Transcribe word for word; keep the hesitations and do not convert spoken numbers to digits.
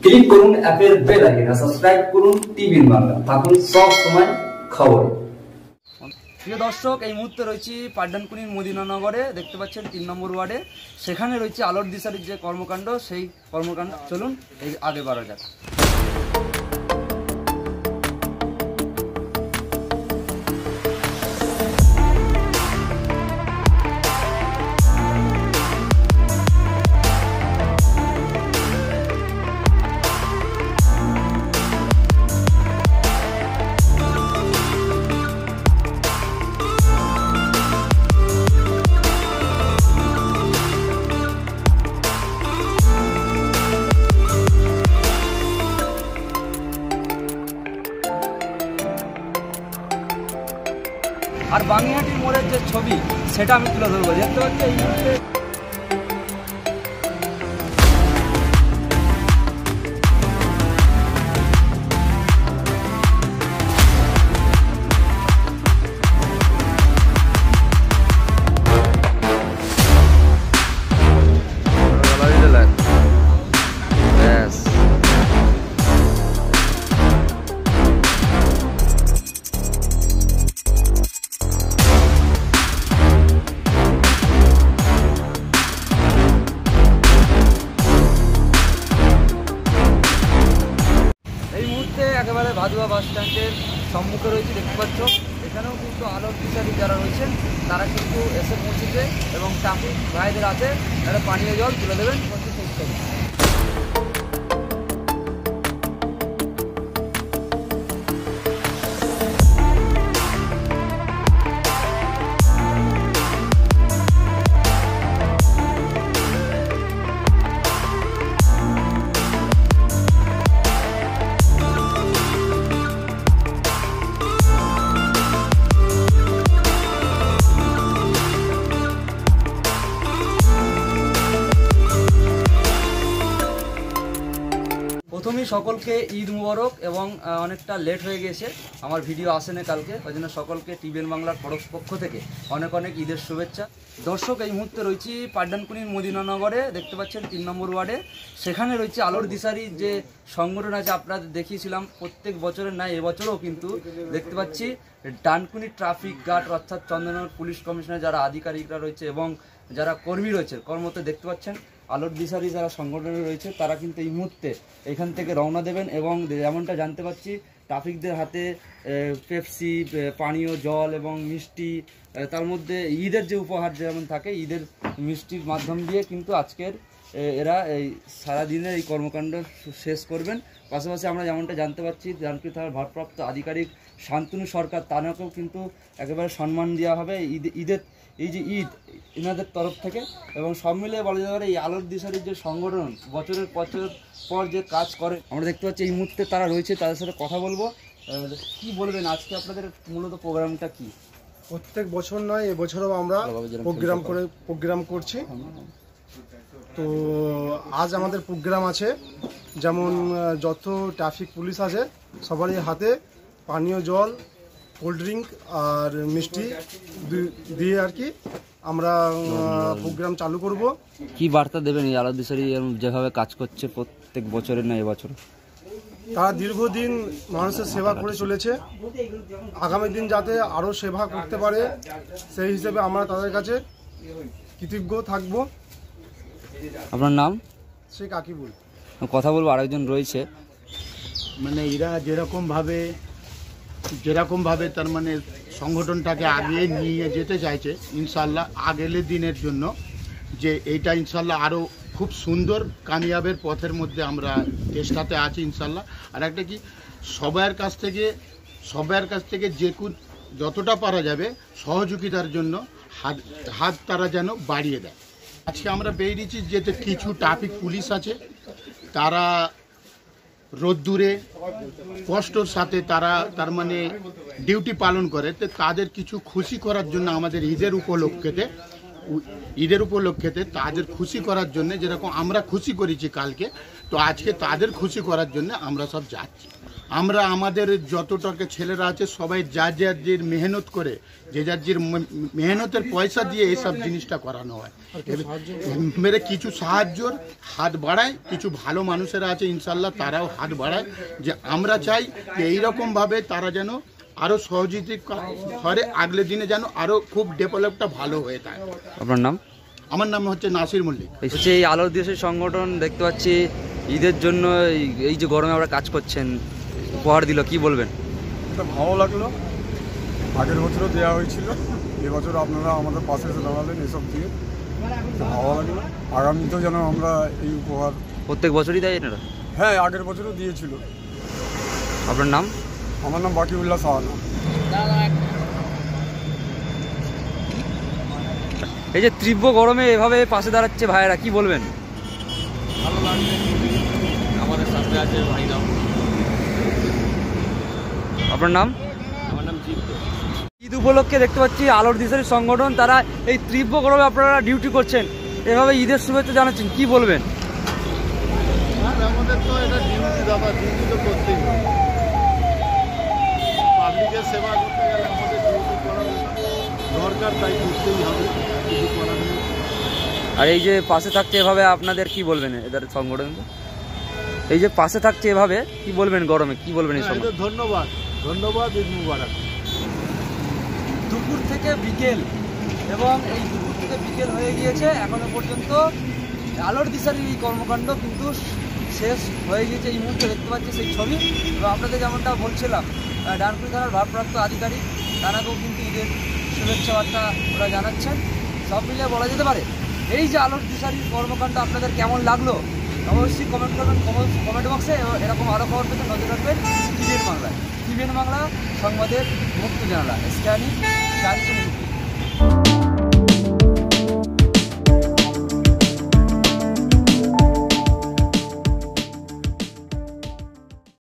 Click করুন অ্যাপের bell icon, subscribe করুন টিভির বাংলা, থাকুন সব সময় খবরে। প্রিয় দর্শক, এই মুহূর্তে রয়েছি পাড্ডানকুনির মদিনানগরে, দেখতে পাচ্ছেন তিন নম্বর ওয়ার্ডে। সেখানে রয়েছে আলোর দিশারির যে কর্মকাণ্ড, সেই কর্মকাণ্ড চলুন এই আগে বাড়া যাক। আর বাঙিহাটির মোড়ের যে ছবি, সেটা আমি তুলে ধরবো। দেখতে পাচ্ছি এই মুহূর্তে একেবারে ভাদুয়া বাস স্ট্যান্ডের সম্মুখে রয়েছে, দেখতে পাচ্ছ। এখানেও কিন্তু আলোর দিশারি যারা রয়েছেন তারা কিন্তু এসে পৌঁছেছে এবং ট্রাফিক ভাইদের হাতে তারা পানীয় জল তুলে দেবেন। প্রথমেই সকলকে ঈদ মুবারক, এবং অনেকটা লেট হয়ে গেছে, আমার ভিডিও আসে না কালকে, ওই জন্য সকলকে টিভিএন বাংলার পক্ষ থেকে অনেক অনেক ঈদের শুভেচ্ছা। দর্শক, এই মুহূর্তে রয়েছি পাড্ডানকুনির মদিনানগরে, দেখতে পাচ্ছেন তিন নম্বর ওয়ার্ডে। সেখানে রয়েছে আলোর দিশারি যে সংগঠন আছে, আপনাদের দেখিয়েছিলাম প্রত্যেক বছরের নয়, এবছরও কিন্তু দেখতে পাচ্ছি ডানকুনি ট্রাফিক গার্ড অর্থাৎ চন্দননগর পুলিশ কমিশনের যারা আধিকারিকরা রয়েছে এবং যারা কর্মী রয়েছে কর্মরত, দেখতে পাচ্ছেন আলোর দিশারি যারা সংগঠনে রয়েছে তারা কিন্তু এই মুহূর্তে এখান থেকে রওনা দেবেন। এবং যেমনটা জানতে পারছি ট্রাফিকদের হাতে পেপসি, পানীয় জল এবং মিষ্টি, তার মধ্যে ঈদের যে উপহার যেমন থাকে, ঈদের মিষ্টির মাধ্যম দিয়ে কিন্তু আজকের এরা এই সারাদিনের এই কর্মকাণ্ড শেষ করবেন। পাশাপাশি আমরা যেমনটা জানতে পারছি ডানকুনি থানার ভারপ্রাপ্ত আধিকারিক শান্তনু সরকার, তাদেরকেও কিন্তু একেবারে সম্মান দেওয়া হবে ঈদ ঈদের এই যে ঈদ এনাদের তরফ থেকে। এবং সব মিলিয়ে বলা যেতে পারে এই আলোর দিশারির যে সংগঠন বছরের বছর পর যে কাজ করে, আমরা দেখতে পাচ্ছি এই মুহূর্তে তারা রয়েছে, তাদের সাথে কথা বলবো। কি বলবেন আজকে আপনাদের মূলত প্রোগ্রামটা কি? প্রত্যেক বছর নয়, এবছরও আমরা প্রোগ্রাম করে প্রোগ্রাম করছি। তো আজ আমাদের প্রোগ্রাম আছে, যেমন যত ট্রাফিক পুলিশ আছে সবারই হাতে পানীয় জল, কোল্ড ড্রিঙ্ক আর মিষ্টি দিয়ে আর কি আমরা প্রোগ্রাম চালু করব। কি বার্তা দেবেন এই আলোর দিশারি যেভাবে কাজ করছে প্রত্যেক বছরের না এবছর? তারা দীর্ঘদিন মানুষের সেবা করে চলেছে, আগামী দিন যাতে আরও সেবা করতে পারে সেই হিসেবে আমরা তাদের কাছে কৃতজ্ঞ থাকব। আপনার নাম? শেখ আকিবুল। কথা বলবো, আরেকজন রয়েছে। মানে এরা যেরকমভাবে যেরকমভাবে তার মানে সংগঠনটাকে আগিয়ে নিয়ে যেতে চাইছে, ইনশাল্লাহ আগের দিনের জন্য যে এইটা ইনশাল্লাহ আরও খুব সুন্দর কামিয়াবের পথের মধ্যে আমরা চেষ্টাতে আছি ইনশাল্লাহ। আর একটা কি, সবার কাছ থেকে সবার কাছ থেকে যে যতটা পারা যাবে সহযোগিতার জন্য হাত হাত তারা যেন বাড়িয়ে দেয়। আজকে আমরা বেরিয়েছি যেতে কিছু ট্রাফিক পুলিশ আছে, তারা রোদ্দুরে কষ্টর সাথে তারা তার মানে ডিউটি পালন করে, তো তাদের কিছু খুশি করার জন্য আমাদের ঈদের উপলক্ষেতে ঈদের উপলক্ষেতে তাদের খুশি করার জন্য, যেরকম আমরা খুশি করেছি কালকে, তো আজকে তাদের খুশি করার জন্য আমরা সব যাচ্ছি। আমরা আমাদের যতটাকে ছেলেরা আছে সবাই যা যার যে মেহনত করে, যে যার যে মেহনতের পয়সা দিয়ে এইসব জিনিসটা করানো হয়। মেরে কিছু সাহায্যর হাত বাড়ায়, কিছু ভালো মানুষেরা আছে ইনশাল্লাহ তারাও হাত বাড়ায়, যে আমরা চাই যে এইরকমভাবে তারা যেন আরও সহযোগিতা করে, আগলে দিনে যেন আরও খুব ডেভেলপটা ভালো হয়ে থাকে। আপনার নাম? আমার নাম হচ্ছে নাসির মল্লিক। হচ্ছে এই আলোর দিবসের সংগঠন দেখতে পাচ্ছি ঈদের জন্য এই- এই যে গরমে আপনারা কাজ করছেন, উপহার দিল, কি বলবেন? এটা ভালো লাগলো, আগের বছরও দেওয়া হয়েছিল, এবছর আপনারা আমাদের পাশে এসে দাঁড়ালেন এসব দিয়ে, তো ভালো লাগলো। আগামীতেও যেন আমরা এই উপহার, প্রত্যেক বছরই দেয় এনারা? হ্যাঁ আগের বছরও দিয়েছিল। আপনার নাম? আমার নাম বাকিউল্লাহ সাহানা। এই যে তীব্র গরমে এভাবে পাশে দাঁড়াচ্ছে ভাইয়েরা, কি বলবেন? ভালো লাগছে, আমাদের সাথে আছে ভাইরাও। আপনার নাম? আমার নাম জিৎ। ঈদ উপলক্ষে দেখতে পাচ্ছি আলোর দিশারি সংগঠন, তারা এই তীব্র গরমে আপনারা ডিউটি করছেন, এভাবে ঈদের শুভেচ্ছা জানাচ্ছেন, কি বলবেন? আমাদের তো এটা ডিউটি, দাদা ডিউটি তো করতেই হবে, পাবলিকের সেবা করতে গেলে আমাদের ডিউটি করা দরকার, তাই করতেই হবে, কিছু করার নেই। আর এই যে পাশে থাকছে এভাবে, আপনাদের কি বলবেন এদের সংগঠনকে? এই যে পাশে থাকছে এভাবে, কি বলবেন গরমে, কি বলবেন এই সময়? ধন্যবাদ, ধন্যবাদ, ঈদ মুবারক। দুপুর থেকে বিকেল, এবং এই দুপুর থেকে বিকেল হয়ে গিয়েছে, এখনো পর্যন্ত আলোর দিশারির এই কর্মকাণ্ড কিন্তু শেষ হয়ে গিয়েছে। এই মুহূর্তে দেখতে পাচ্ছি সেই ছবি, এবং আপনাদের যেমনটা বলছিলাম, ডানকুনি থানার ভারপ্রাপ্ত আধিকারিক তারাকেও কিন্তু ঈদের শুভেচ্ছা বার্তা ওরা জানাচ্ছেন। সব মিলিয়ে বলা যেতে পারে এই যে আলোর দিশারির কর্মকাণ্ড আপনাদের কেমন লাগলো অবশ্যই কমেন্ট করবেন কমেন্ট বক্সে। এরকম আরও খবর পেতে নজর রাখবেন টিভিএন বাংলায়। টিভিএন বাংলা সংবাদের মুক্ত জানালা স্ক্যানিং